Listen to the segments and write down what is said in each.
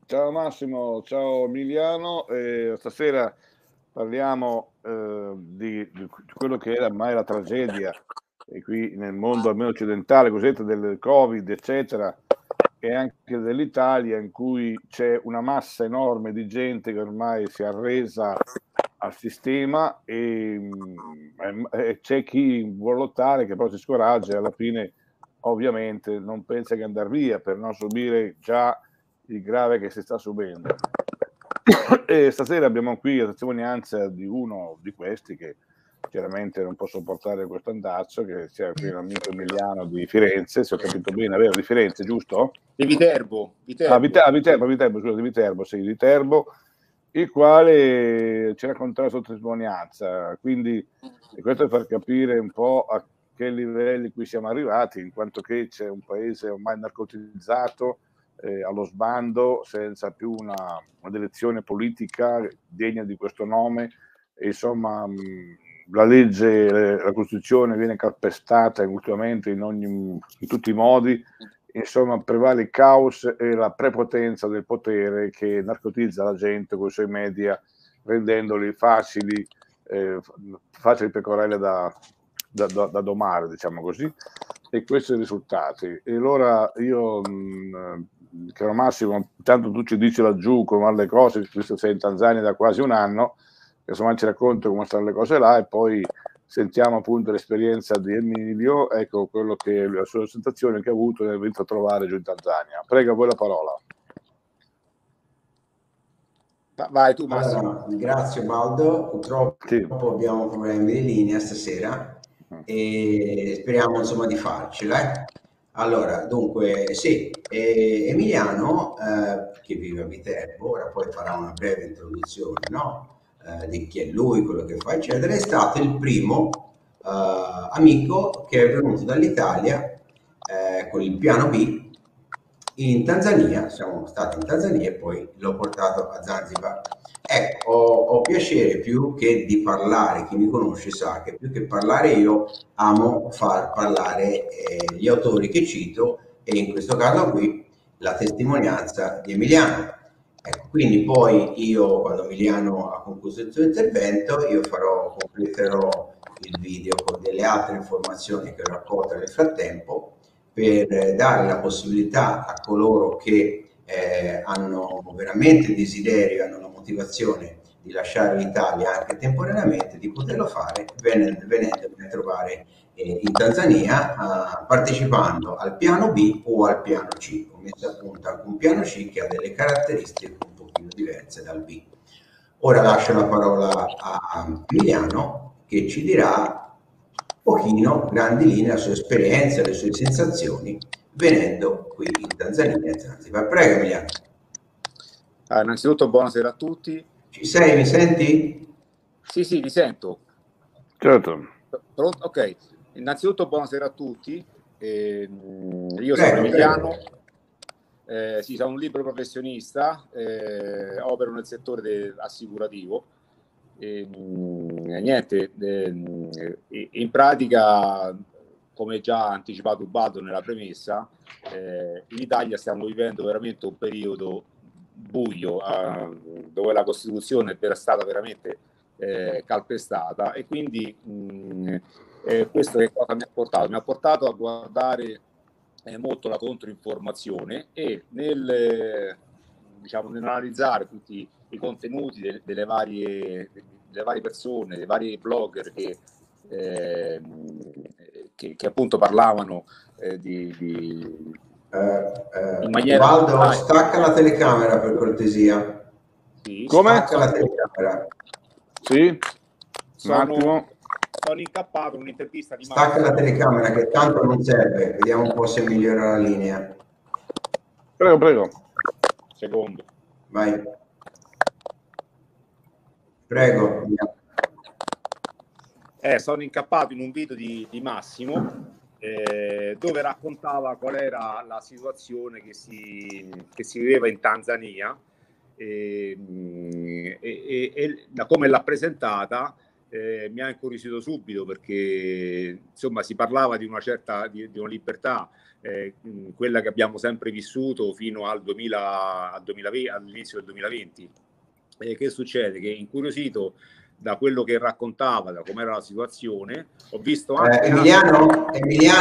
Ciao Massimo, ciao Emiliano. Stasera parliamo di quello che era mai la tragedia e qui nel mondo almeno occidentale, cosiddetta del Covid, eccetera, e anche dell'Italia, in cui c'è una massa enorme di gente che ormai si è arresa al sistema e c'è chi vuole lottare, che però si scoraggia e alla fine ovviamente non pensa che andare via per non subire già il grave che si sta subendo. E stasera abbiamo qui la testimonianza di uno di questi che chiaramente non può sopportare questo andazzo, che sia qui l'amico Emiliano di Firenze, se ho capito bene, vero, di Firenze, giusto? Di Viterbo. Viterbo, scusa, di Viterbo, il quale ci racconterà la sua testimonianza. Quindi questo per far capire un po' a che livelli qui siamo arrivati, in quanto che c'è un paese ormai narcotizzato, allo sbando, senza più una direzione politica degna di questo nome. E insomma, la legge, la Costituzione viene calpestata ultimamente in tutti i modi. Insomma, prevale il caos e la prepotenza del potere che narcotizza la gente con i suoi media, rendendoli facili pecorelle da domare, diciamo così. E questi sono i risultati. E allora io, caro Massimo, intanto tu ci dici laggiù come vanno le cose, visto che sei in Tanzania da quasi un anno, insomma ci racconti come stanno le cose là e poi sentiamo appunto l'esperienza di Emilio, ecco quello che la sua sensazione che ha avuto nel venire a trovare giù in Tanzania. Prego, a voi la parola. Vai tu, Massimo. Allora, grazie Baldo, purtroppo Sì. abbiamo problemi di linea stasera e speriamo insomma di farcela. Allora, dunque, sì, Emiliano, che vive a Viterbo, ora poi farà una breve introduzione, no? Di chi è lui, quello che fa, eccetera, è stato il primo amico che è venuto dall'Italia con il piano B in Tanzania. Siamo stati in Tanzania e poi l'ho portato a Zanzibar. Ecco, ho piacere più che di parlare, chi mi conosce sa che più che parlare io amo far parlare gli autori che cito e in questo caso qui la testimonianza di Emiliano. Ecco, quindi poi io, quando Emiliano ha concluso il suo intervento, io completerò il video con delle altre informazioni che ho raccolto nel frattempo per dare la possibilità a coloro che hanno veramente desiderio, hanno la motivazione di lasciare l'Italia anche temporaneamente, di poterlo fare venendo a trovare in Tanzania, partecipando al piano B o al piano C. Ho messo appunto anche un piano C che ha delle caratteristiche un pochino diverse dal B. Ora lascio la parola a Emiliano che ci dirà un pochino, grandi linee, la sua esperienza, le sue sensazioni venendo qui in Tanzania e Zanzibar. Prego Emiliano. Innanzitutto buonasera a tutti. Ci sei, mi senti? Sì, vi sento. Certo. Pronto? Ok. Innanzitutto buonasera a tutti. Io sono Emiliano. Sì, sono un libero professionista, opero nel settore assicurativo. Niente, in pratica, come già anticipato Baldo nella premessa, in Italia stiamo vivendo veramente un periodo buio, dove la Costituzione è stata veramente calpestata, e quindi questo che cosa mi ha portato? Mi ha portato a guardare molto la controinformazione e nell'analizzare tutti i contenuti delle varie persone, dei vari blogger che appunto parlavano in maniera... Valdo, stacca la telecamera per cortesia. Sì. Come? Stacca la telecamera. Sì, un attimo. Sono incappato in un'intervista di Stacca la telecamera che tanto non serve. Vediamo un po' se migliora la linea. Prego. Secondo. Vai. Prego. Sono incappato in un video di Massimo dove raccontava qual era la situazione che si viveva in Tanzania e da come l'ha presentata mi ha incuriosito subito, perché insomma si parlava di una certa di una libertà quella che abbiamo sempre vissuto fino al 2020, all'inizio del 2020. Che succede? Che incuriosito da quello che raccontava, da com'era la situazione, ho visto anche... Emiliano,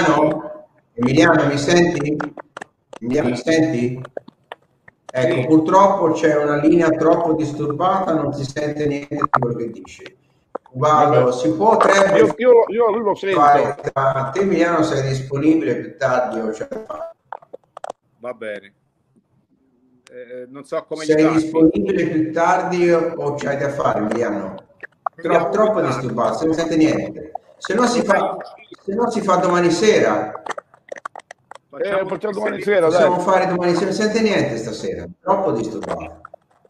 mi senti? Emiliano, mi senti? Ecco, purtroppo c'è una linea troppo disturbata, non si sente niente di quello che dici. Ubaldo, si potrebbe io lui lo sento. A te Emiliano sei disponibile più tardi o cioè... Va bene. Non so come sei disponibile più tardi o c'hai da fare, Emiliano? Troppo disturbato, non sente niente. Se no si fa domani sera. Facciamo domani sera, possiamo fare domani sera, non sente niente stasera, troppo disturbato.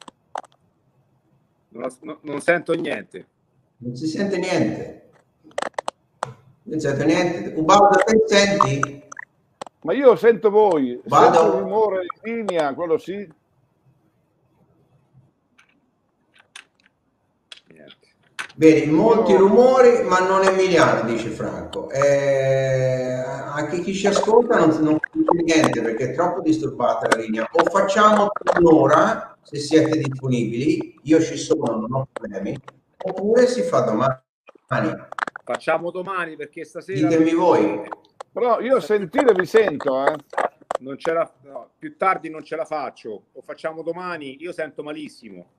Non sento niente. Non si sente niente. Non sento niente. Ubaldo, te senti? Ma io sento voi. Vado. Sento il rumore in linea, quello sì. Bene, molti rumori, ma non Emiliano, dice Franco. Anche chi ci ascolta non dice niente perché è troppo disturbata la linea. O facciamo un'ora, se siete disponibili, io ci sono, non ho problemi, oppure si fa domani. Facciamo domani perché stasera... Ditemi voi. Però io sentire vi sento, Non ce la, no, più tardi non ce la faccio, o facciamo domani, io sento malissimo.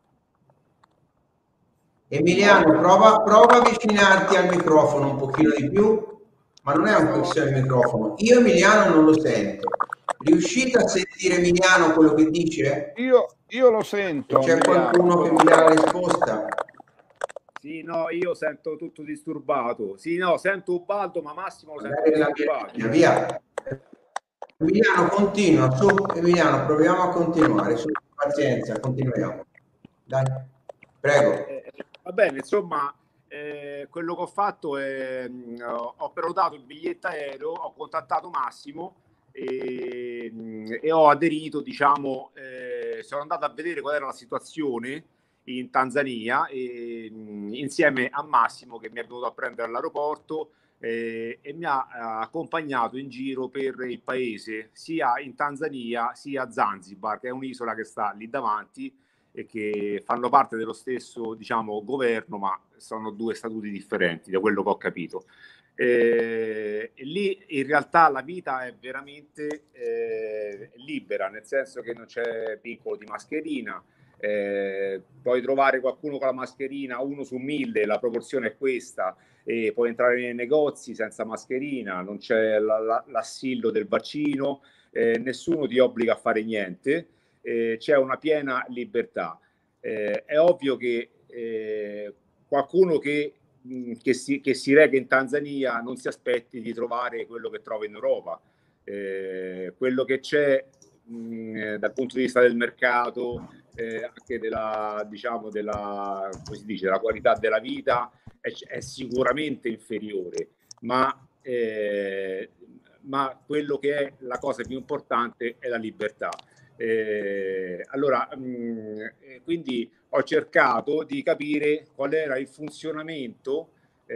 Emiliano, prova a avvicinarti al microfono un pochino di più, ma non è un questione del microfono. Io Emiliano non lo sento. Riuscite a sentire Emiliano quello che dice? Io lo sento. C'è qualcuno che mi dà la risposta? Sì, no, io sento tutto disturbato. Sì, no, sento Ubaldo, ma Massimo lo sento disturbato. Via. Emiliano, continua. Su, Emiliano, proviamo a continuare. Su, pazienza, continuiamo. Dai, prego. Va bene, insomma, quello che ho fatto è ho prenotato il biglietto aereo, ho contattato Massimo e ho aderito, diciamo, sono andato a vedere qual era la situazione in Tanzania insieme a Massimo che mi è venuto a prendere all'aeroporto e mi ha accompagnato in giro per il paese, sia in Tanzania sia a Zanzibar, che è un'isola che sta lì davanti e che fanno parte dello stesso, diciamo, governo, ma sono due statuti differenti, da quello che ho capito. E lì in realtà la vita è veramente libera, nel senso che non c'è vincolo di mascherina, puoi trovare qualcuno con la mascherina 1 su 1000, la proporzione è questa, e puoi entrare nei negozi senza mascherina, non c'è l'assillo del vaccino, nessuno ti obbliga a fare niente. C'è una piena libertà. È ovvio che qualcuno che si reca in Tanzania non si aspetti di trovare quello che trova in Europa. Quello che c'è dal punto di vista del mercato, anche della, diciamo, come si dice, della qualità della vita è sicuramente inferiore, ma quello che è la cosa più importante è la libertà. Allora, quindi ho cercato di capire qual era il funzionamento,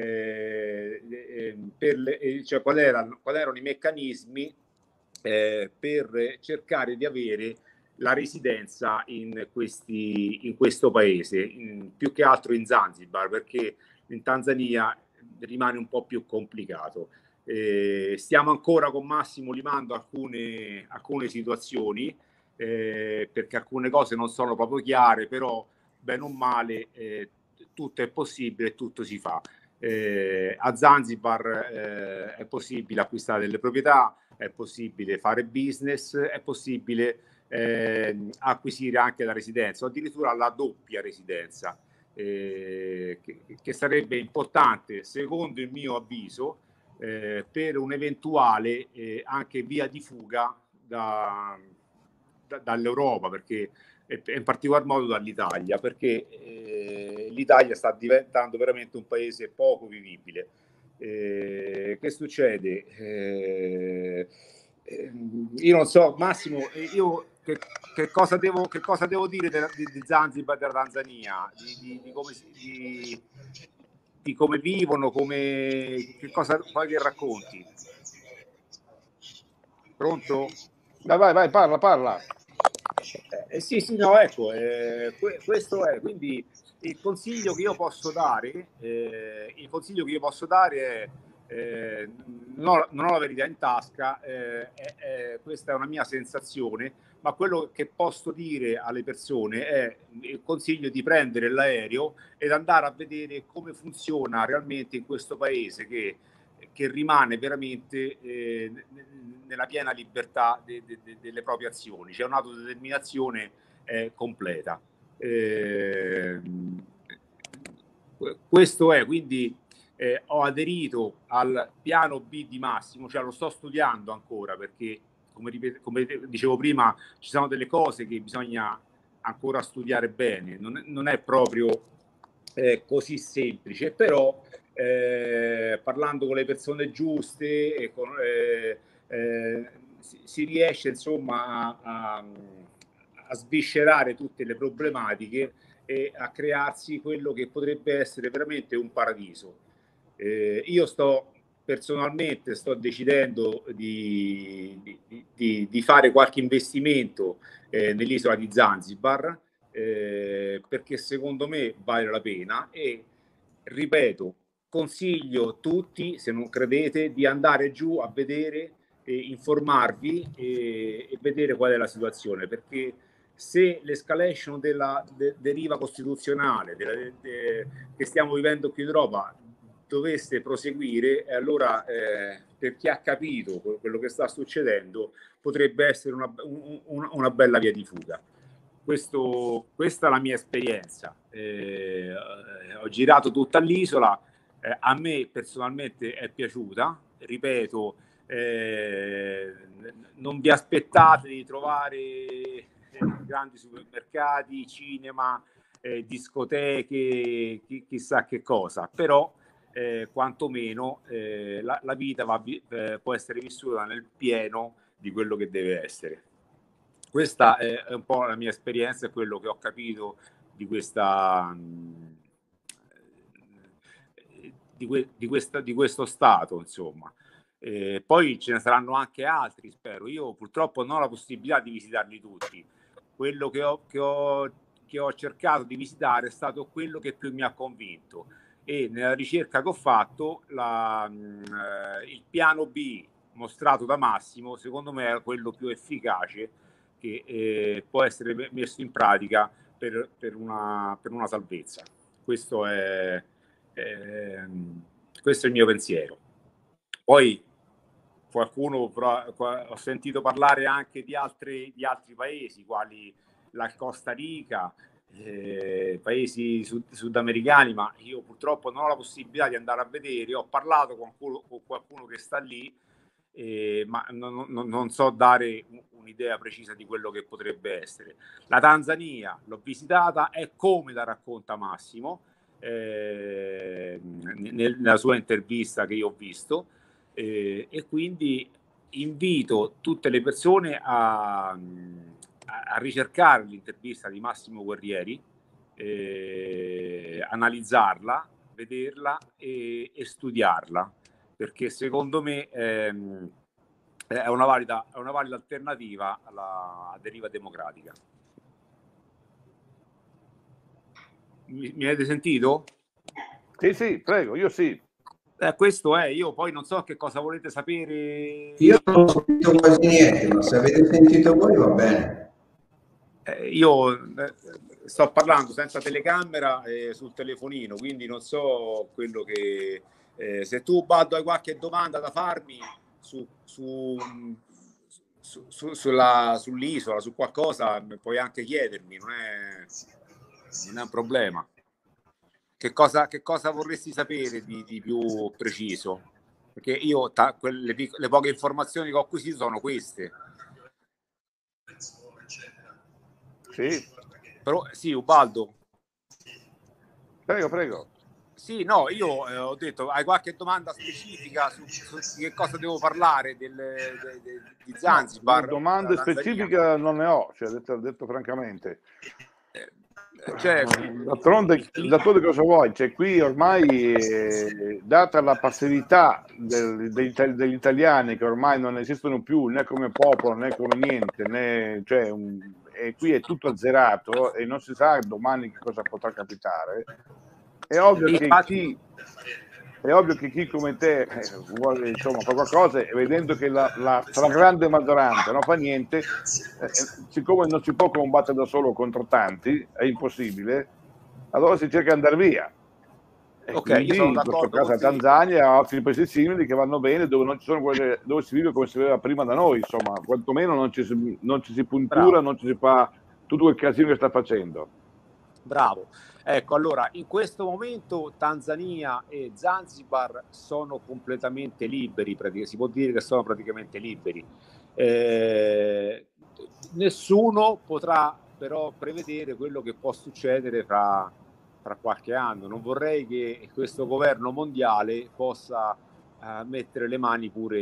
cioè qual erano i meccanismi per cercare di avere la residenza in questo paese, più che altro in Zanzibar, perché in Tanzania rimane un po' più complicato. Stiamo ancora con Massimo limando alcune situazioni, perché alcune cose non sono proprio chiare, però bene o male tutto è possibile e tutto si fa. A Zanzibar è possibile acquistare delle proprietà, è possibile fare business, è possibile acquisire anche la residenza, o addirittura la doppia residenza, che sarebbe importante, secondo il mio avviso, per un'eventuale anche via di fuga dall'Europa, perché in particolar modo dall'Italia, perché l'Italia sta diventando veramente un paese poco vivibile. Che succede? Io non so, Massimo, io che cosa devo dire di Zanzibar, della Tanzania, di come vivono, che cosa vuoi che racconti? Pronto? Vai, parla. Sì, no, ecco, questo è, quindi il consiglio che io posso dare, è, non ho la verità in tasca, questa è una mia sensazione, ma quello che posso dire alle persone è il consiglio di prendere l'aereo ed andare a vedere come funziona realmente in questo paese che rimane veramente nella piena libertà delle proprie azioni. C'è un'autodeterminazione completa. Questo è, quindi ho aderito al piano B di Massimo, cioè lo sto studiando ancora perché, come dicevo prima, ci sono delle cose che bisogna ancora studiare bene, non è proprio così semplice, però parlando con le persone giuste si riesce insomma a sviscerare tutte le problematiche e a crearsi quello che potrebbe essere veramente un paradiso. Io personalmente sto decidendo di fare qualche investimento nell'isola di Zanzibar perché secondo me vale la pena e ripeto, consiglio tutti, se non credete, di andare giù a vedere, informarvi e vedere qual è la situazione, perché se l'escalation della deriva costituzionale che stiamo vivendo qui in Europa dovesse proseguire, allora per chi ha capito quello che sta succedendo potrebbe essere una bella via di fuga. Questa è la mia esperienza. Ho girato tutta l'isola, a me personalmente è piaciuta, ripeto, non vi aspettate di trovare grandi supermercati, cinema, discoteche, chissà che cosa, però quantomeno la vita può essere vissuta nel pieno di quello che deve essere. Questa è un po' la mia esperienza e quello che ho capito di questo stato, insomma. Poi ce ne saranno anche altri, spero. Io purtroppo non ho la possibilità di visitarli tutti. Quello che ho cercato di visitare è stato quello che più mi ha convinto e nella ricerca che ho fatto il piano B mostrato da Massimo secondo me è quello più efficace che può essere messo in pratica per una salvezza. Questo è il mio pensiero. Poi qualcuno ho sentito parlare anche di altri paesi quali la Costa Rica, paesi sudamericani, ma io purtroppo non ho la possibilità di andare a vedere. Ho parlato con qualcuno che sta lì, ma non so dare un'idea precisa di quello che potrebbe essere. La Tanzania l'ho visitata, è come la racconta Massimo nella sua intervista che io ho visto, e quindi invito tutte le persone a ricercare l'intervista di Massimo Guerrieri, analizzarla, vederla e studiarla, perché secondo me è una valida alternativa alla deriva democratica. Mi avete sentito? Sì, prego, io sì. Questo è, io poi non so che cosa volete sapere. Io non ho sentito quasi niente, ma se avete sentito voi va bene. Io sto parlando senza telecamera sul telefonino, quindi non so quello che... se tu, Baddo, hai qualche domanda da farmi sull'isola, su qualcosa, puoi anche chiedermi, non è un problema. Che cosa vorresti sapere di più preciso? Perché io le poche informazioni che ho acquisito sono queste. Sì. Però sì, Ubaldo. Prego. Sì, no, io ho detto, hai qualche domanda specifica su che cosa devo parlare di Zanzibar? No, domande specifiche non ne ho, cioè, detto francamente. Cioè, d'altronde cosa vuoi? Cioè, qui ormai, data la passività degli italiani, che ormai non esistono più né come popolo né come niente, cioè, e qui è tutto azzerato e non si sa domani che cosa potrà capitare. È ovvio che chi come te vuole, insomma, fare qualcosa, e vedendo che la stragrande maggioranza non fa niente, siccome non si può combattere da solo contro tanti, è impossibile, allora si cerca di andare via. E ok, io sono quindi in questo d'accordo caso con la te. Tanzania e altri paesi simili che vanno bene, dove non ci sono dove si vive come si viveva prima da noi, insomma, quantomeno non ci si puntura, non ci si fa tutto quel casino che sta facendo. Bravo. Ecco, allora, in questo momento Tanzania e Zanzibar sono completamente liberi, si può dire che sono praticamente liberi. Nessuno potrà però prevedere quello che può succedere fra qualche anno. Non vorrei che questo governo mondiale possa mettere le mani pure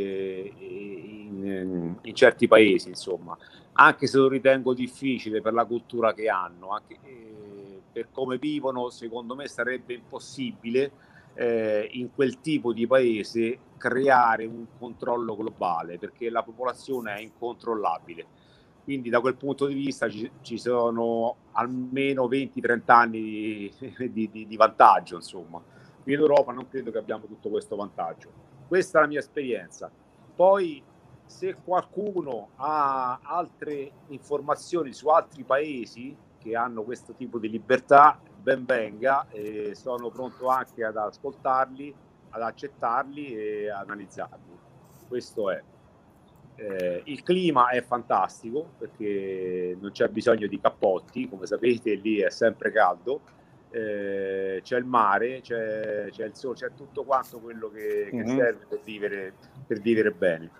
in certi paesi, insomma, anche se lo ritengo difficile per la cultura che hanno, anche per come vivono. Secondo me sarebbe impossibile in quel tipo di paese creare un controllo globale, perché la popolazione è incontrollabile. Quindi da quel punto di vista ci sono almeno 20-30 anni di vantaggio, insomma. In Europa non credo che abbiamo tutto questo vantaggio. Questa è la mia esperienza. Poi, se qualcuno ha altre informazioni su altri paesi che hanno questo tipo di libertà, ben venga, e sono pronto anche ad ascoltarli, ad accettarli e analizzarli. Questo è. Il clima è fantastico perché non c'è bisogno di cappotti, come sapete lì è sempre caldo, c'è il mare, c'è il sole, c'è tutto quanto quello che serve per vivere bene.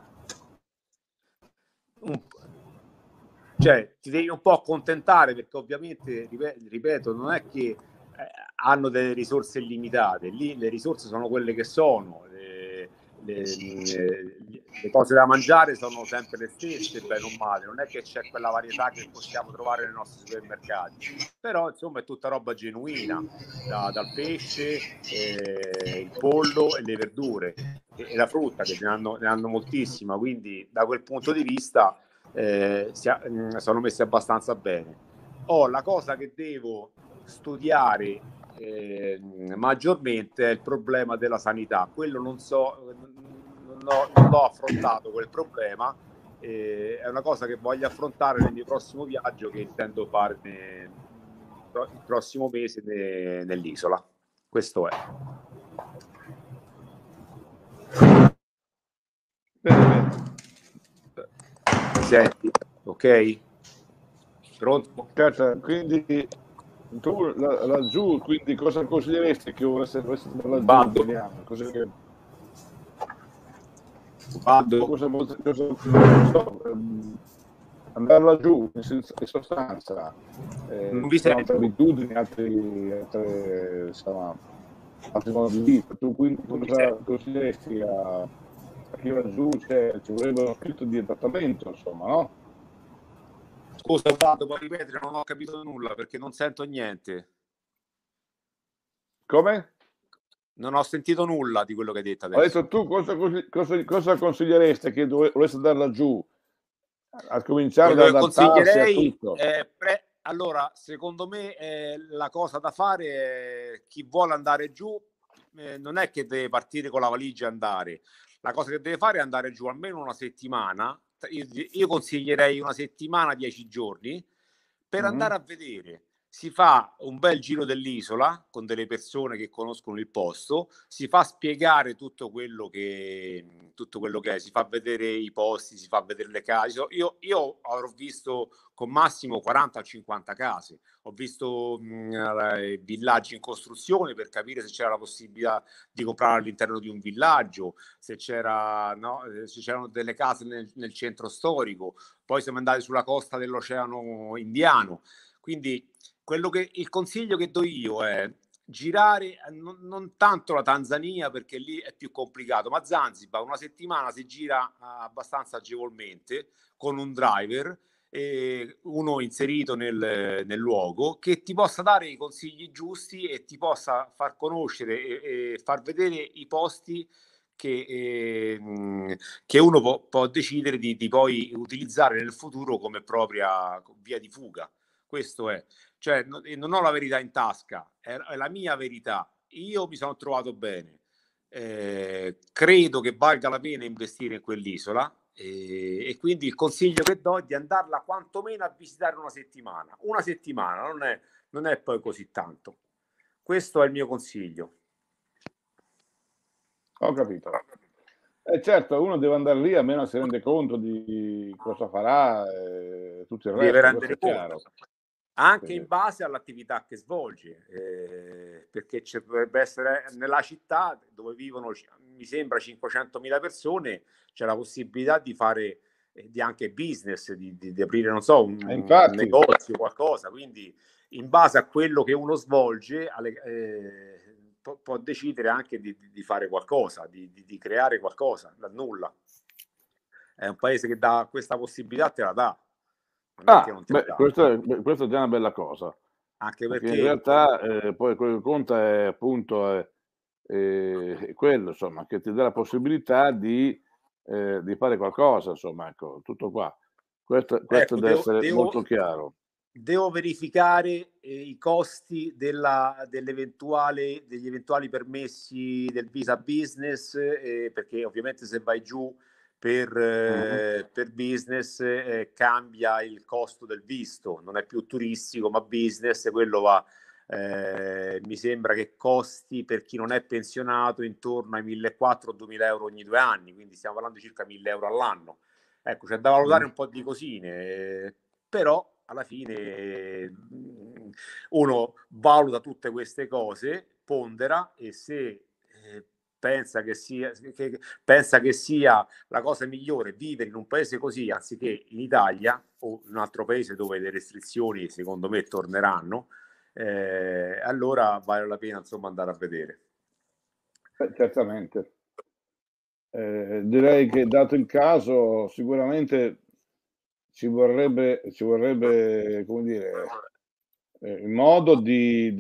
Cioè, ti devi un po' accontentare, perché ovviamente, ripeto, non è che hanno delle risorse illimitate, lì le risorse sono quelle che sono, le cose da mangiare sono sempre le stesse, bene o male, non è che c'è quella varietà che possiamo trovare nei nostri supermercati, però insomma è tutta roba genuina, dal pesce, il pollo e le verdure e la frutta, che ne hanno moltissima, quindi da quel punto di vista sono messi abbastanza bene. La cosa che devo studiare maggiormente è il problema della sanità. Quello non ho affrontato quel problema, è una cosa che voglio affrontare nel mio prossimo viaggio, che intendo fare il prossimo mese nell'isola. Questo è. Bene. Senti, ok? Pronto? Cazzo, quindi tu laggiù, quindi cosa consiglieresti che volesse andare laggiù? Andare laggiù in sostanza, non vi sento. abitudini, altri modi di vita. Tu quindi cosa consiglieresti a chi laggiù? Ci vorrebbe uno scritto di adattamento, insomma, no? Scusa, Vado, puoi ripetere? Non ho capito nulla perché non sento niente. Come? Non ho sentito nulla di quello che hai detto adesso. Ho detto, tu cosa consiglieresti a chi volesse andare laggiù? A cominciare da adattarsi a tutto? Allora, secondo me la cosa da fare è, chi vuole andare giù non è che deve partire con la valigia e andare. La cosa che deve fare è andare giù almeno una settimana. Io consiglierei una settimana, 10 giorni, per andare a vedere. Si fa un bel giro dell'isola con delle persone che conoscono il posto, si fa spiegare tutto quello che è, si fa vedere i posti, si fa vedere le case. Io avrò visto con massimo 40-50 case, ho visto villaggi in costruzione per capire se c'era la possibilità di comprare all'interno di un villaggio, se c'erano delle case nel centro storico. Poi siamo andati sulla costa dell'Oceano Indiano. Quindi il consiglio che do io è girare non tanto la Tanzania, perché lì è più complicato, ma Zanzibar una settimana si gira abbastanza agevolmente con un driver, uno inserito nel luogo, che ti possa dare i consigli giusti e ti possa far conoscere e far vedere i posti che uno può decidere di poi utilizzare nel futuro come propria via di fuga. Questo è, cioè non ho la verità in tasca, è la mia verità. Io mi sono trovato bene, credo che valga la pena investire in quell'isola, e quindi il consiglio che do è di andarla quantomeno a visitare una settimana. Una settimana non è poi così tanto. Questo è il mio consiglio. Ho capito. Certo, uno deve andare lì almeno si rende conto di cosa farà, tutto il Deve resto, rendere questo è chiaro. conto, anche Quindi, in base all'attività che svolge, perché ci dovrebbe essere nella città dove vivono, mi sembra, 500.000 persone, c'è la possibilità di fare di anche business, di aprire, non so, un infatti, negozio, qualcosa. Quindi in base a quello che uno svolge può decidere anche di fare qualcosa, di creare qualcosa dal nulla. È un paese che dà questa possibilità, te la dà. Non è che non te la dà. questa è già una bella cosa. Anche Perché in realtà poi quello che conta è appunto quello, insomma, che ti dà la possibilità di fare qualcosa, insomma, ecco, tutto qua. Questo deve essere molto chiaro. Devo verificare i costi degli eventuali permessi del visa business, perché ovviamente se vai giù per business cambia il costo del visto, non è più turistico ma business, quello va, mi sembra che costi per chi non è pensionato intorno ai 1.400-2.000 euro ogni 2 anni, quindi stiamo parlando di circa 1.000 euro all'anno. Ecco, c'è da valutare un po' di cosine, però alla fine uno valuta tutte queste cose, pondera, e se pensa che sia la cosa migliore vivere in un paese così anziché in Italia o in un altro paese dove le restrizioni secondo me torneranno, allora vale la pena insomma andare a vedere. Certamente. Direi che dato il caso sicuramente ci vorrebbe come dire, il modo di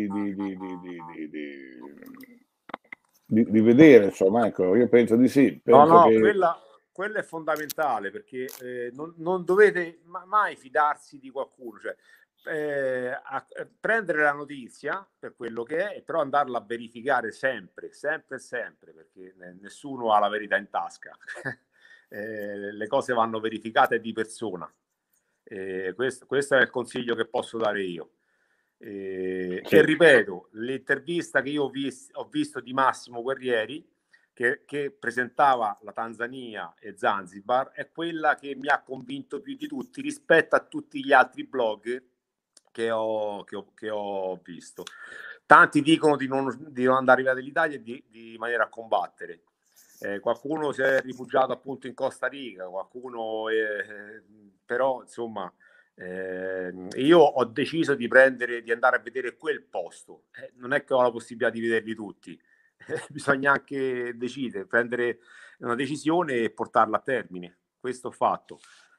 vedere, insomma, ecco, io penso di sì. Penso che Quella è fondamentale, perché non dovete mai fidarsi di qualcuno, cioè prendere la notizia per quello che è, però andarla a verificare sempre, perché nessuno ha la verità in tasca. Le cose vanno verificate di persona. Questo è il consiglio che posso dare io. sì. E ripeto, l'intervista che io ho visto di Massimo Guerrieri, che presentava la Tanzania e Zanzibar, è quella che mi ha convinto più di tutti rispetto a tutti gli altri blog che ho visto. Tanti dicono di non andare via dall'Italia e di maniera a combattere. Qualcuno si è rifugiato appunto in Costa Rica, qualcuno però insomma io ho deciso di andare a vedere quel posto. Non è che ho la possibilità di vederli tutti. Bisogna anche decidere, prendere una decisione e portarla a termine. Questo ho fatto.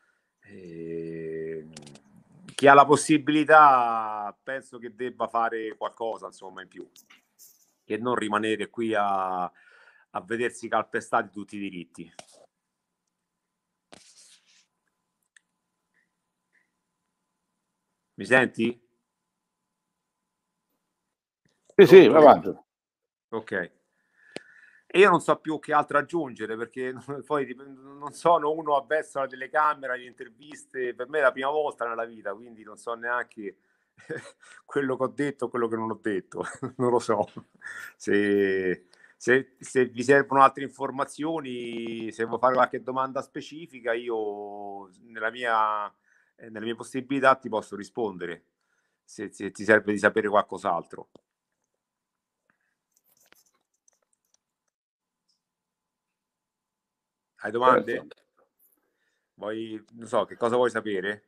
Chi ha la possibilità penso che debba fare qualcosa insomma in più, che non rimanere qui a vedersi calpestati tutti i diritti. Mi senti? Sì, va avanti. Ok. E io non so più che altro aggiungere, perché poi non sono uno avvezzo alla telecamera, alle interviste, per me è la prima volta nella vita, quindi non so neanche quello che ho detto, quello che non ho detto, non lo so. Se vi servono altre informazioni, se vuoi fare qualche domanda specifica, io nelle mie possibilità ti posso rispondere, se ti serve di sapere qualcos'altro. Hai domande? Certo. Non so, che cosa vuoi sapere?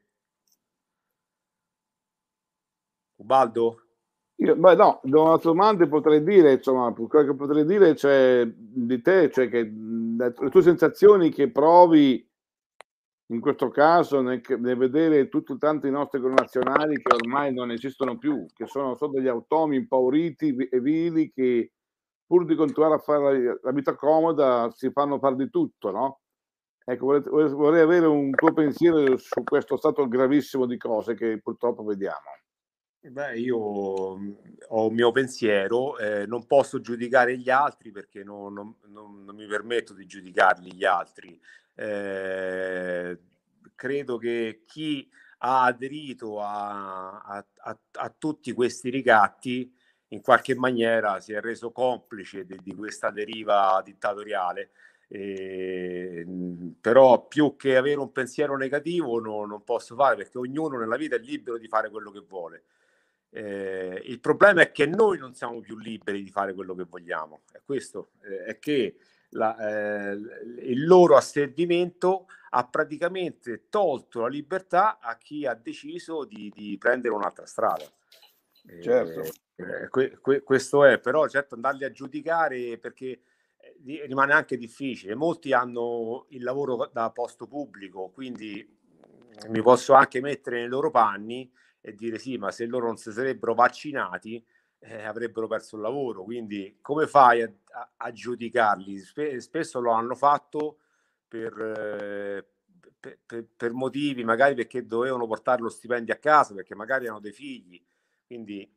Ubaldo? No, domande potrei dire, insomma, quello che potrei dire cioè, di te, cioè che le tue sensazioni che provi in questo caso nel vedere tanti nostri connazionali che ormai non esistono più, che sono solo degli automi impauriti e vili che pur di continuare a fare la vita comoda si fanno fare di tutto, no? Ecco, vorrei avere un tuo pensiero su questo stato gravissimo di cose che purtroppo vediamo. Beh, io ho un mio pensiero, non posso giudicare gli altri perché non mi permetto di giudicarli gli altri. Credo che chi ha aderito a tutti questi ricatti in qualche maniera si è reso complice di questa deriva dittatoriale. Però più che avere un pensiero negativo non posso fare, perché ognuno nella vita è libero di fare quello che vuole. Il problema è che noi non siamo più liberi di fare quello che vogliamo, è questo, è che il loro asservimento ha praticamente tolto la libertà a chi ha deciso di prendere un'altra strada. Certo. Questo è, però certo andarli a giudicare, perché rimane anche difficile. Molti hanno il lavoro da posto pubblico, quindi mi posso anche mettere nei loro panni e dire sì, ma se loro non si sarebbero vaccinati avrebbero perso il lavoro, quindi come fai a giudicarli? Spesso lo hanno fatto per motivi, magari perché dovevano portare lo stipendio a casa, perché magari hanno dei figli, quindi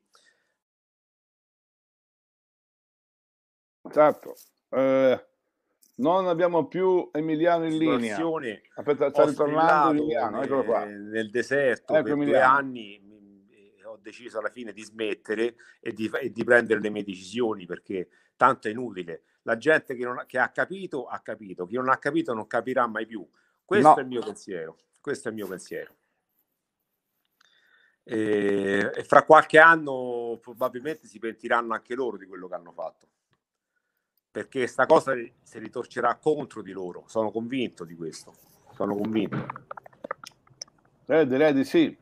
esatto. Non abbiamo più Emiliano in linea. Aspetta, sta ritornando Emiliano, eccolo qua. Nel deserto per Emiliano. 2 anni ho deciso alla fine di smettere e di prendere le mie decisioni, perché tanto è inutile. La gente che ha capito, chi non ha capito non capirà mai più. Questo è il mio pensiero. Questo è il mio pensiero. E fra qualche anno probabilmente si pentiranno anche loro di quello che hanno fatto, perché sta cosa si ritorcerà contro di loro. Sono convinto di questo. Sono convinto. Direi di sì.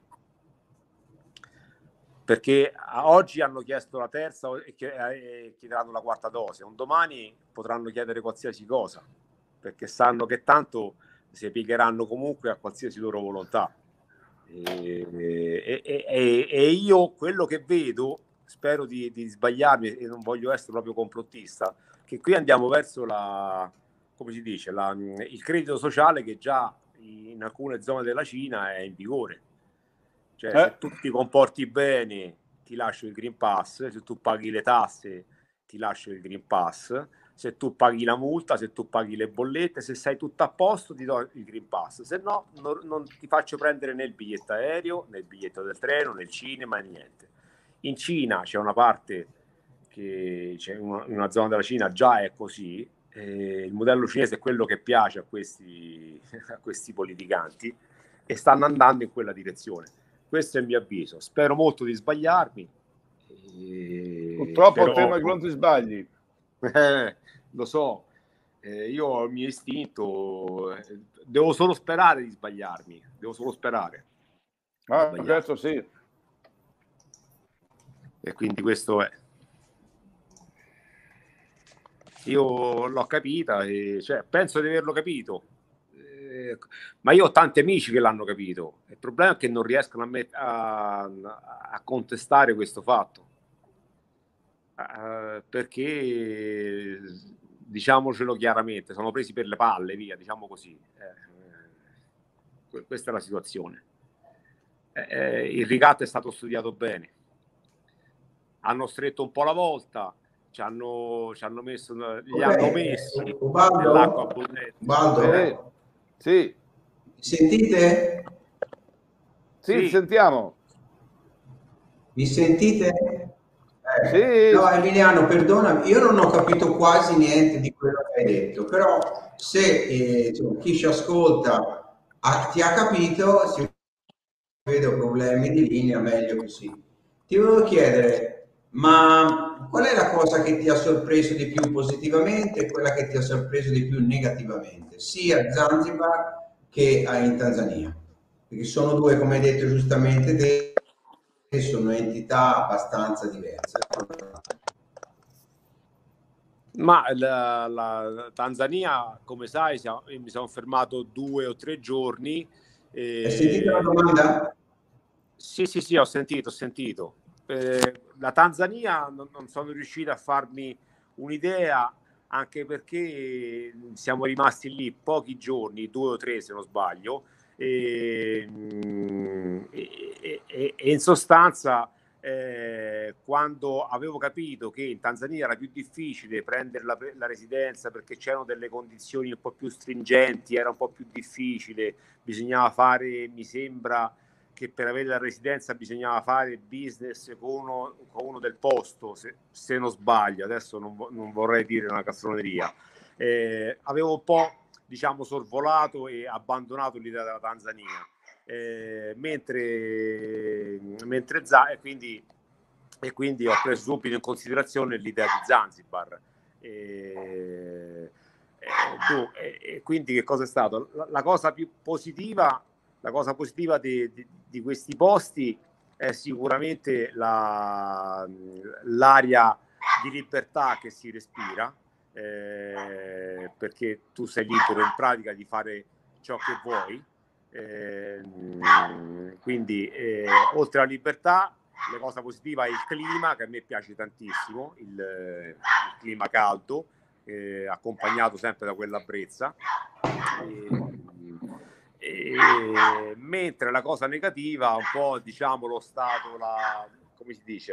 Perché oggi hanno chiesto la terza e chiederanno la quarta dose. Un domani potranno chiedere qualsiasi cosa, perché sanno che tanto si piegheranno comunque a qualsiasi loro volontà. E io quello che vedo, spero di sbagliarmi e non voglio essere proprio complottista, che qui andiamo verso come si dice, il credito sociale che già in alcune zone della Cina è in vigore. Cioè, se tu ti comporti bene ti lascio il Green Pass, se tu paghi le tasse ti lascio il Green Pass, se tu paghi la multa, se tu paghi le bollette, se sei tutto a posto ti do il Green Pass, se no non ti faccio prendere né il biglietto aereo, né il biglietto del treno, né il cinema, niente. In Cina c'è una parte che c'è una zona della Cina già è così, il modello cinese è quello che piace a questi politicanti e stanno andando in quella direzione. Questo è il mio avviso, spero molto di sbagliarmi. Purtroppo temo che non ti sbagli. Lo so, io ho il mio istinto, devo solo sperare di sbagliarmi, devo solo sperare. Questo sì. E quindi questo è. Io l'ho capita, cioè, penso di averlo capito. Ma io ho tanti amici che l'hanno capito. Il problema è che non riescono a contestare questo fatto, perché diciamocelo chiaramente, sono presi per le palle, via, diciamo così. Questa è la situazione. Il ricatto è stato studiato bene, hanno stretto un po' la volta, ci hanno messo, hanno messi dell'acqua bollente. Sì. Sentite? Sì, sentiamo. Mi sentite? Sì. No, Emiliano, perdonami, io non ho capito quasi niente di quello che hai detto, però se chi ci ascolta ti ha capito, se vedo problemi di linea, meglio così. Ti volevo chiedere, ma qual è la cosa che ti ha sorpreso di più positivamente e quella che ti ha sorpreso di più negativamente, sia a Zanzibar che in Tanzania? Perché sono due, come hai detto giustamente te, sono entità abbastanza diverse. Ma la Tanzania, come sai, mi sono fermato 2 o 3 giorni. Hai sentito la domanda? Sì, ho sentito. La Tanzania non sono riuscito a farmi un'idea, anche perché siamo rimasti lì pochi giorni, 2 o 3 se non sbaglio, e in sostanza quando avevo capito che in Tanzania era più difficile prendere la residenza perché c'erano delle condizioni un po' più stringenti, era un po' più difficile, bisognava fare, mi sembra che per avere la residenza bisognava fare business con uno del posto, se non sbaglio, adesso non vorrei dire una castroneria. Avevo un po', diciamo, sorvolato e abbandonato l'idea della Tanzania. Quindi ho preso subito in considerazione l'idea di Zanzibar. Quindi che cosa è stato? La cosa più positiva, di questi posti è sicuramente l'aria di libertà che si respira, perché tu sei libero in pratica di fare ciò che vuoi. Quindi oltre alla libertà, la cosa positiva è il clima, che a me piace tantissimo, il clima caldo, accompagnato sempre da quella brezza. Mentre la cosa negativa un po', diciamo, lo stato, come si dice,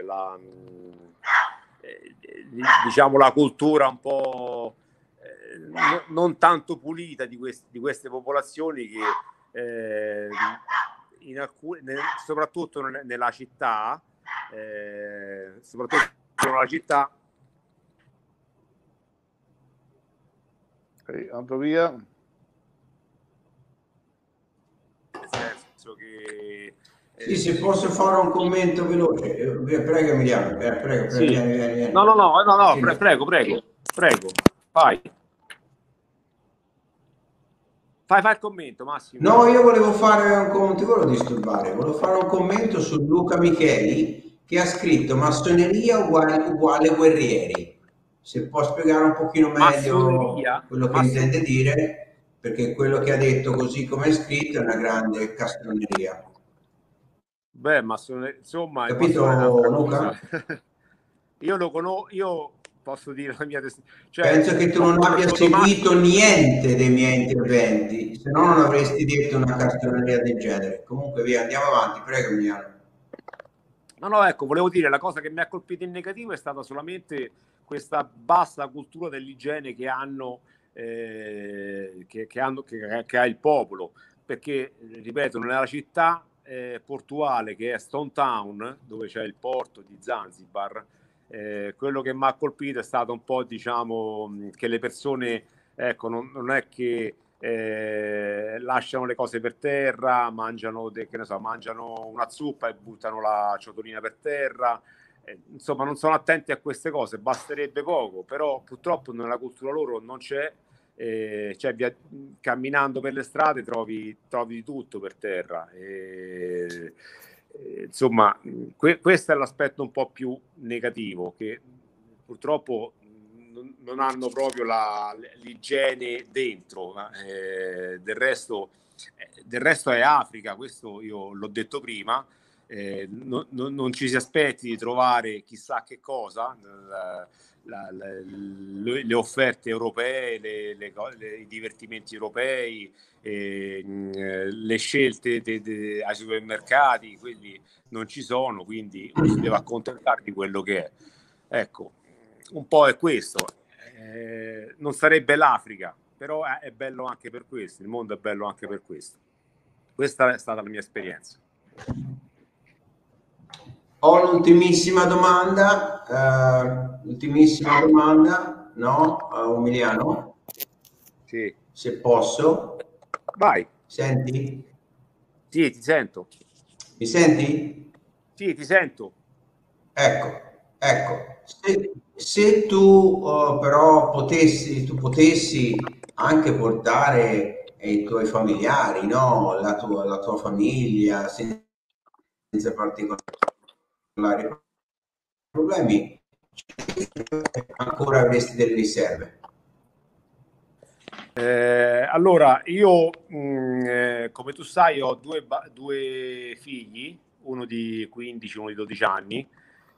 diciamo la cultura un po' non tanto pulita di queste popolazioni che soprattutto nella città, andato via. Nel senso che sì, se posso fare un commento veloce, prego Emiliano, prego, sì. vieni. No, sì, prego, vai. Fai il commento, Massimo. No, io volevo fare un commento, ti volevo disturbare, volevo fare un commento su Luca Micheli che ha scritto massoneria uguale guerrieri. Se può spiegare un pochino meglio quello che intende dire, perché quello che ha detto così come è scritto è una grande castroneria. Beh, insomma, capito Luca? Io lo conosco, io posso dire la mia penso che tu non abbia seguito niente dei miei interventi, se no non avresti detto una castroneria del genere. Comunque via, andiamo avanti, prego Emiliano. No, ecco, volevo dire, la cosa che mi ha colpito in negativo è stata solamente questa bassa cultura dell'igiene che ha il popolo, perché, ripeto, nella città portuale che è Stone Town, dove c'è il porto di Zanzibar, quello che mi ha colpito è stato un po', diciamo, che le persone, ecco, non è che lasciano le cose per terra, mangiano una zuppa e buttano la ciotolina per terra, insomma non sono attenti a queste cose, basterebbe poco, però purtroppo nella cultura loro non c'è, camminando per le strade trovi di tutto per terra, insomma questo è l'aspetto un po' più negativo, che purtroppo non hanno proprio l'igiene dentro, del resto è Africa, questo io l'ho detto prima, non ci si aspetti di trovare chissà che cosa, le offerte europee, i divertimenti europei, le scelte ai supermercati, quelli non ci sono, quindi uno si deve accontentare di quello che è. Ecco, un po' è questo. Non sarebbe l'Africa, però è bello anche per questo, il mondo è bello anche per questo. Questa è stata la mia esperienza. Ho l'ultimissima domanda, no, Emiliano? Sì. Se posso. Vai. Senti? Sì, ti sento. Mi senti? Sì, ti sento. Ecco. Se tu però potessi anche portare i tuoi familiari, no? La tua famiglia, senza particolari problemi, ancora avresti delle riserve? Allora, io come tu sai ho due figli, uno di 15, uno di 12 anni.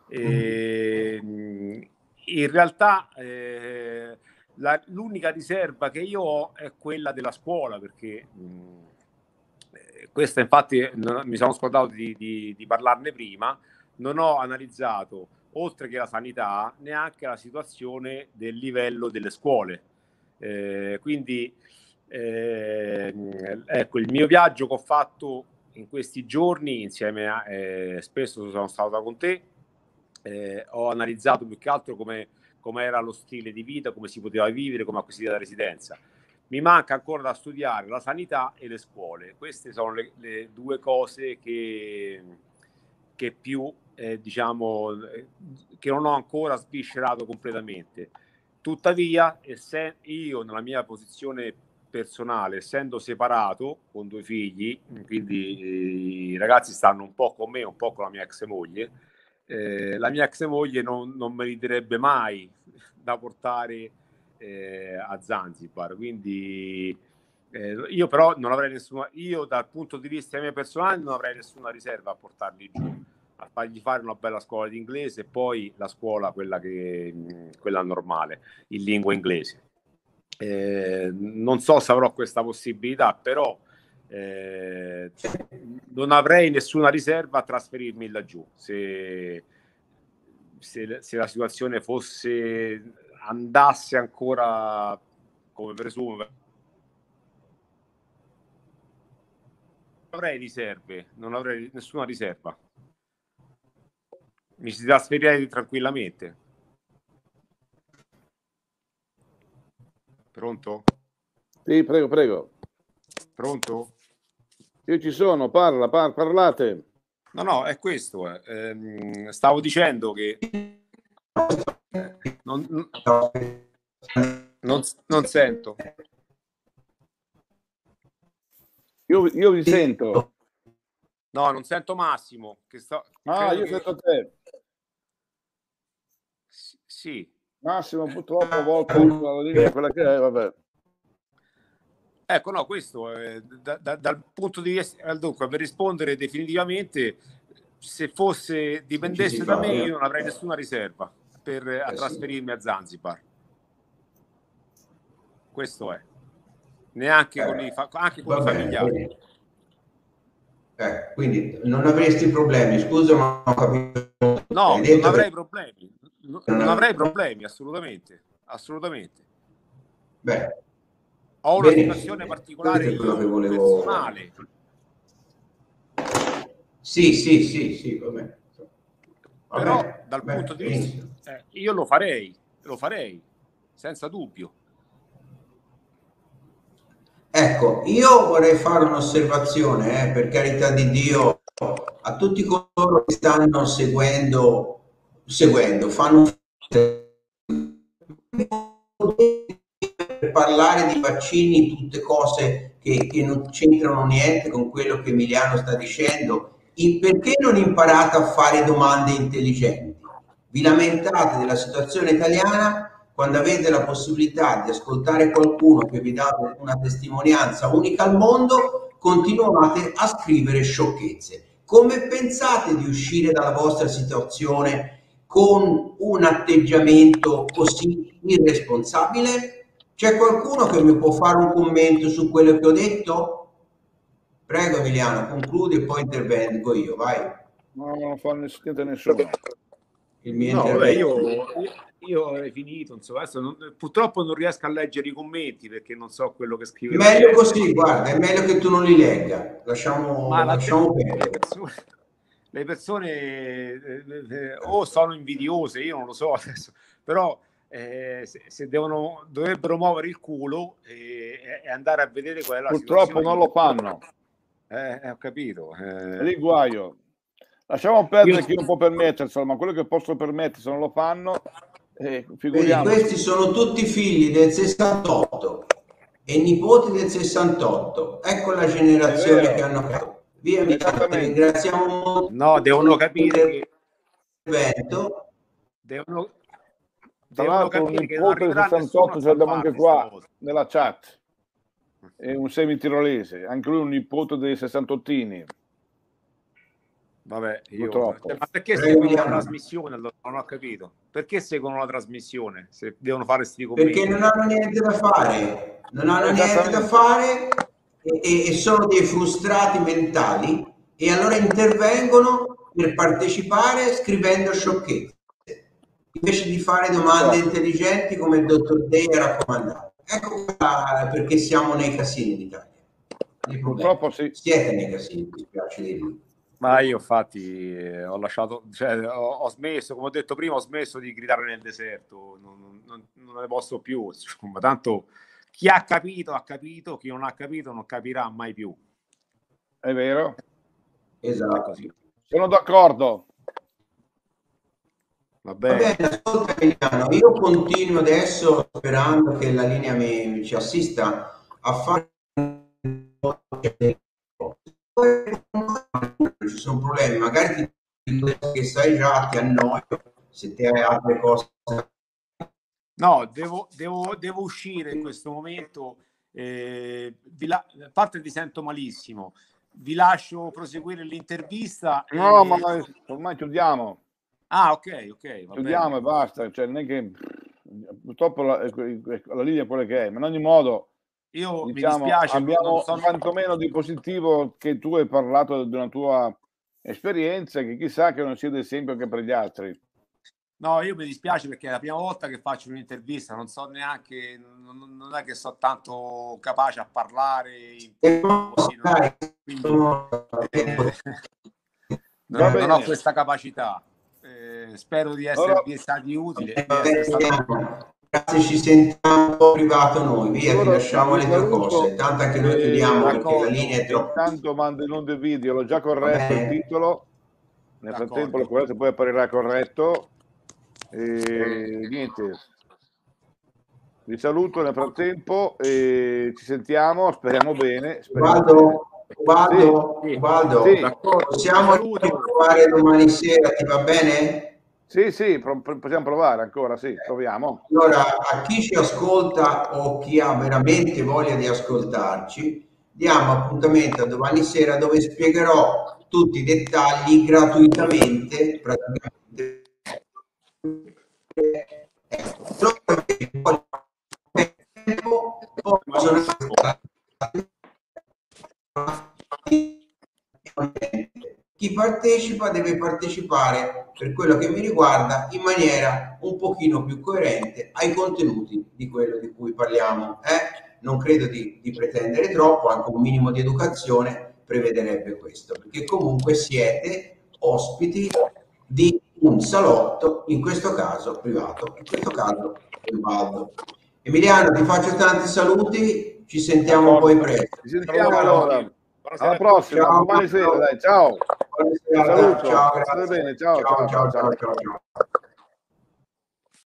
In realtà l'unica riserva che io ho è quella della scuola, perché questa infatti mi sono scordato di parlarne prima. Non ho analizzato, oltre che la sanità, neanche la situazione del livello delle scuole. Quindi ecco, il mio viaggio che ho fatto in questi giorni insieme a spesso sono stato con te, ho analizzato più che altro come era lo stile di vita, come si poteva vivere, come acquisire la residenza. Mi manca ancora da studiare la sanità e le scuole. Queste sono le due cose che più diciamo che non ho ancora sviscerato completamente. Tuttavia, io nella mia posizione personale, essendo separato con due figli, quindi i ragazzi stanno un po' con me, un po' con la mia ex moglie. La mia ex moglie non me li direbbe mai da portare a Zanzibar, quindi io però non avrei nessuna, io dal punto di vista mio personale non avrei nessuna riserva a portarli giù, a fargli fare una bella scuola di inglese e poi la scuola quella normale in lingua inglese. Non so se avrò questa possibilità, però non avrei nessuna riserva a trasferirmi laggiù se la situazione andasse ancora come presumo. Non avrei riserve, non avrei nessuna riserva, mi si trasferirei tranquillamente. Pronto? Sì, prego. Pronto? Io ci sono, parlate. No, è questo. Stavo dicendo che non sento. Io vi sento. No, non sento Massimo. Io sento te. Sì. Massimo, purtroppo a volte la linea è quella che è, vabbè. Ecco, no, questo dal punto di vista, dunque, per rispondere definitivamente, se dipendesse da me, io non avrei nessuna riserva a trasferirmi a Zanzibar. Questo è. Neanche anche con i familiari. Quindi non avresti problemi, scusa, ma ho capito. No, non avrei problemi. Non avrei problemi, assolutamente. Beh, ho una situazione particolare personale. Sì, vabbè. Però dal punto di vista io lo farei senza dubbio. Ecco, io vorrei fare un'osservazione, per carità di Dio, a tutti coloro che stanno seguendo, fanno per parlare di vaccini, tutte cose che non c'entrano niente con quello che Emiliano sta dicendo. Perché non imparate a fare domande intelligenti? Vi lamentate della situazione italiana quando avete la possibilità di ascoltare qualcuno che vi dà una testimonianza unica al mondo, continuate a scrivere sciocchezze. Come pensate di uscire dalla vostra situazione con un atteggiamento così irresponsabile? C'è qualcuno che mi può fare un commento su quello che ho detto? Prego Emiliano, concludi e poi intervengo io, vai. No, non fa niente nessuno. Il mio intervento. Io avrei finito, insomma, adesso purtroppo non riesco a leggere i commenti perché non so quello che scrive. Meglio così, guarda, è meglio che tu non li legga. Lasciamo perdere. Le persone o sono invidiose, io non lo so adesso, però se dovrebbero muovere il culo e andare a vedere qual è la situazione. Purtroppo non lo fanno. Ho capito. Lì guaio. Lasciamo perdere chi non può permetterselo, ma quello che posso permettere se non lo fanno, figuriamoci. Questi sono tutti figli del 68 e nipoti del 68. Ecco la generazione che hanno creato. Via, mi ringraziamo molto. No, devono capire che Tra l'altro un nipote del 68 ce l'abbiamo anche qua nella chat, è un semi-tirolese, anche lui un nipote dei 68ini. Vabbè, Purtroppo. ma perché seguono la trasmissione? Allora, non ho capito. Perché seguono la trasmissione se devono fare questi commenti? Perché non hanno niente da fare, non hanno niente da fare e sono dei frustrati mentali e allora intervengono per partecipare scrivendo sciocchezze invece di fare domande intelligenti come il dottor Dei ha raccomandato. Ecco perché siamo nei casini in Italia. Purtroppo sì. Siete nei casini, mi spiace dirlo. Ma io infatti ho lasciato, cioè, ho smesso, come ho detto prima, ho smesso di gridare nel deserto, non ne posso più, insomma, tanto chi ha capito, chi non ha capito non capirà mai più. È vero? Esatto. Sono d'accordo. Va bene, ascolta Emiliano, io continuo adesso sperando che la linea mi ci assista a fare non ci sono problemi, magari che sai già ti annoio se te hai altre cose. No, devo uscire in questo momento, a parte ti sento malissimo, vi lascio proseguire l'intervista. No, ma ormai chiudiamo. Ah, ok, chiudiamo e basta, cioè non è che purtroppo la linea è quella che è, ma in ogni modo io diciamo, mi dispiace, abbiamo quantomeno di positivo che tu hai parlato di una tua esperienza che chissà che non sia d'esempio anche per gli altri. No, io mi dispiace perché è la prima volta che faccio un'intervista, non so neanche, non è che so tanto capace a parlare non ho questa capacità. Spero di esservi stati utili. Grazie, ci sentiamo un po' privato noi, via, ti lasciamo le tue cose, tanto anche noi chiudiamo perché la linea è troppo. Intanto mando in onda il video, l'ho già corretto il titolo, nel frattempo lo corretto, poi apparirà corretto e niente, vi saluto nel frattempo e ci sentiamo, speriamo bene. Ubaldo, sì. Possiamo provare domani sera, ti va bene? Sì, possiamo provare ancora, sì, proviamo. Allora, a chi ci ascolta o chi ha veramente voglia di ascoltarci, diamo appuntamento a domani sera dove spiegherò tutti i dettagli gratuitamente, praticamente. Chi partecipa deve partecipare, per quello che mi riguarda, in maniera un pochino più coerente ai contenuti di quello di cui parliamo. Non credo di pretendere troppo, anche un minimo di educazione prevederebbe questo, perché comunque siete ospiti di un salotto, in questo caso privato, in questo caso Ubaldo. Emiliano, ti faccio tanti saluti, ci sentiamo poi presto. Ci sentiamo allora. Alla prossima, domani sera, dai, ciao. Saluto. Ciao, grazie. Bene, ciao.